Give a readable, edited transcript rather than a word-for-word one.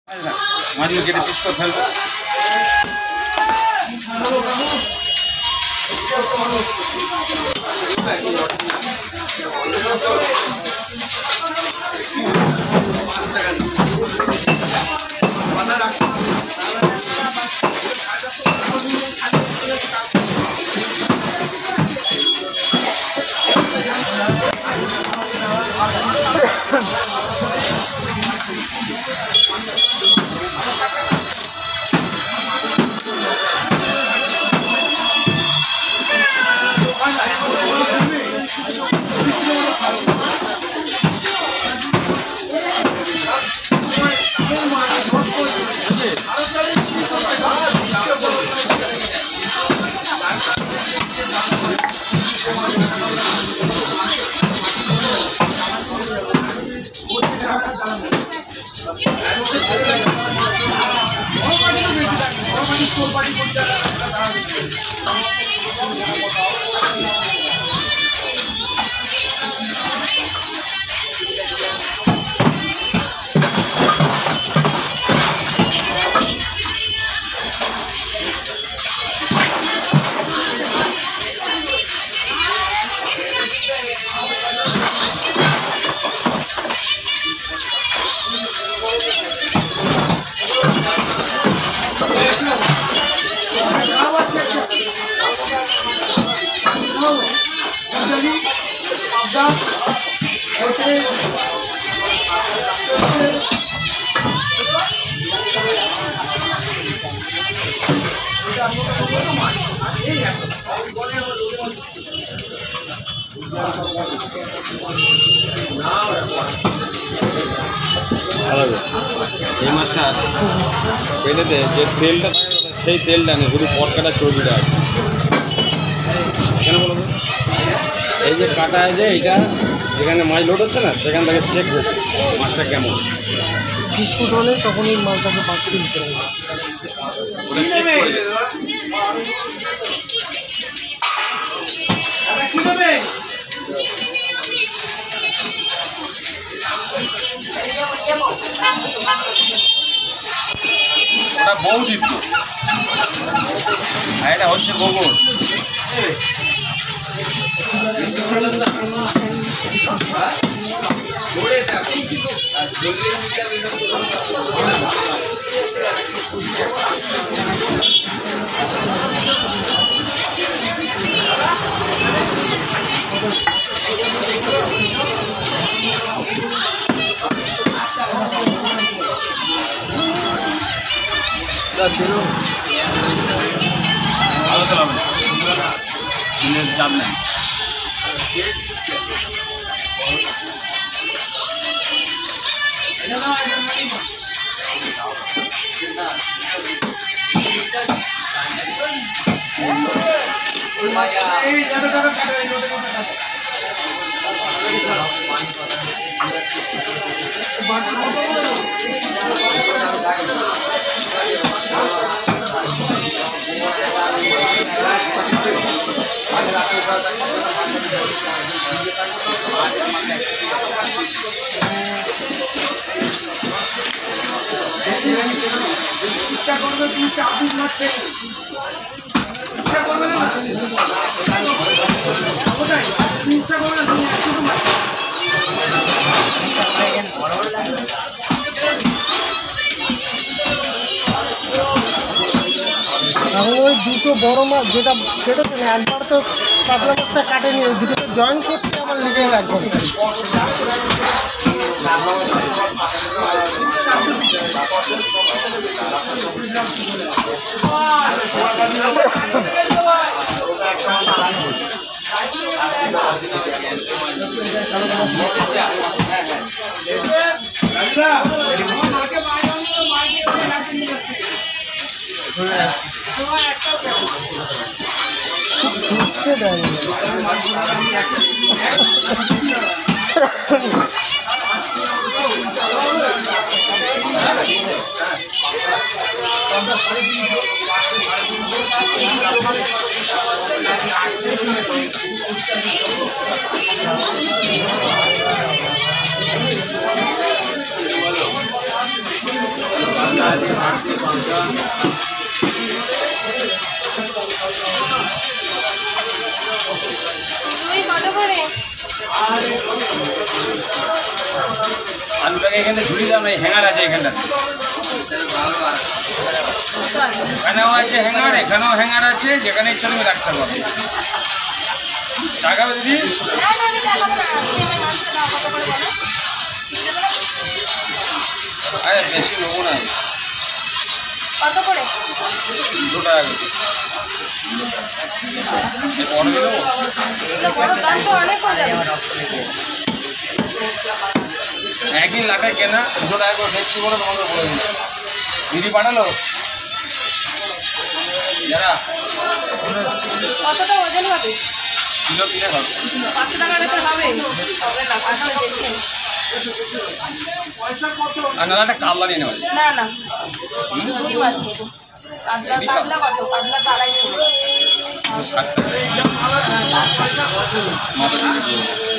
মাছগুলো কেটে পিস করে ফেলবো। এই মাছটা পেটেতে যে তেলটা থাকে সেই তেলটা নেই, শুধু পটকাটা চর্বিটা আছে। কেন বলো তো? এই যে কাটা আছে এইটা যেখানে মাছ লোড হচ্ছে না, সেখান থেকে চেক করছে মাছটা কেমন। বিস্কুট হলে তখন এই মাছটাকে বাড়তে দিতে হবে। ওটা বৌদি তো, আর এটা হচ্ছে গোবর। ভালো তো হবে, চাপ নেই। ইচ্ছা করবে তুমি চাকরি মারতে, ইচ্ছা করবে না, ইচ্ছা করবে না তুমি একটু মারতে। ওই দুটো বড় মাছ যেটা কেটেছে না, একবার তো কাতলা মাছটা কাটেনি, ওই দুটোকে জয়েন করতে আমার লেগে একবার। আলুটাকে এখানে ঝুড়ি দাও না, হ্যাঙ্গার আছে এখানটা, এখানেও আছে হ্যাঙ্গার, এখানেও হ্যাঙ্গার আছে, যেখানে ইচ্ছা তুমি রাখতে পারবে। চা খাবে দিদি? আরে বেশি নেবো না। কত করে? 2 টাকা বড় দেবো। বড় দাম তো অনেক হয়ে যাবে। একই লাটে কেনা 200 টাকা করে দেখছি বলে তোমাকে বলে দিলাম। দিদি পাঠালো যারা কতটা ওজন হবে? কিলো কিনে হবে 500 টাকার ভেতর হবে? হবে না, 500 বেশি। আর নাহলে একটা কাতলা নিয়ে নেওয়া যায়। না না, রুই মাছ নেবো। কাতলা কত? কাতলা তো 250। 60 টাকা মাথা দিয়ে